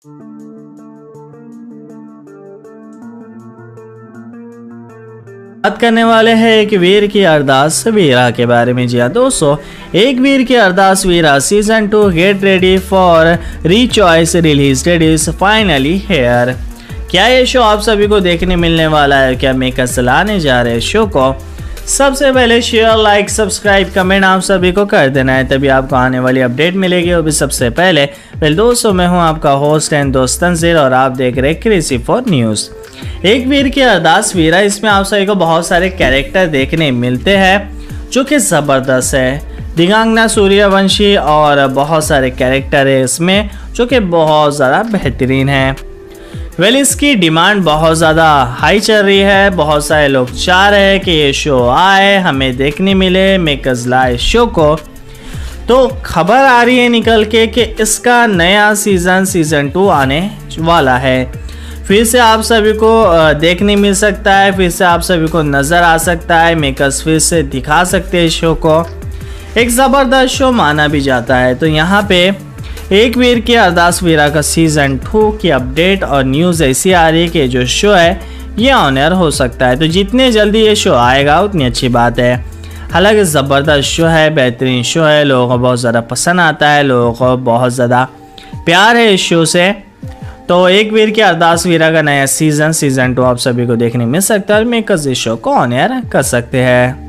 बात करने वाले हैं एक वीर की अरदास वीरा के बारे में। जी हाँ दोस्तों, Ek Veer Ki Ardaas Veera season 2 get ready for rejoice release date is finally here. क्या ये शो आप सभी को देखने मिलने वाला है? क्या मेकर्स लाने जा रहे हैं शो को? सबसे पहले शेयर, लाइक, सब्सक्राइब, कमेंट आप सभी को कर देना है, तभी आपको आने वाली अपडेट मिलेगी वो भी सबसे पहले। दोस्तों मैं हूं आपका होस्ट एंड दोस्त तंजीर और आप देख रहे हैं क्रेजी फॉर न्यूज़। एक वीर की अरदास वीरा, इसमें आप सभी को बहुत सारे कैरेक्टर देखने मिलते हैं जो कि ज़बरदस्त है। दिगांगना सूर्यवंशी और बहुत सारे कैरेक्टर है इसमें जो कि बहुत ज़्यादा बेहतरीन है। इसकी डिमांड बहुत ज़्यादा हाई चल रही है। बहुत सारे लोग चाह रहे हैं कि ये शो आए, हमें देखने मिले, मेकर्स लाए शो को। तो खबर आ रही है निकल के कि इसका नया सीज़न 2 आने वाला है। फिर से आप सभी को देखने मिल सकता है, फिर से आप सभी को नज़र आ सकता है, मेकर्स फिर से दिखा सकते हैं शो को। एक ज़बरदस्त शो माना भी जाता है। तो यहाँ पे एक वीर की अरदास वीरा का सीजन 2 की अपडेट और न्यूज़ ऐसी आ रही है कि जो शो है ये ऑन एयर हो सकता है। तो जितने जल्दी ये शो आएगा उतनी अच्छी बात है। हालांकि ज़बरदस्त शो है, बेहतरीन शो है, लोगों को बहुत ज़्यादा पसंद आता है, लोगों को बहुत ज़्यादा प्यार है इस शो से। तो एक वीर की अरदास वीरा का नया सीजन 2 आप सभी को देखने मिल सकता है और मेकर्स इस शो को ऑन एयर कर सकते हैं।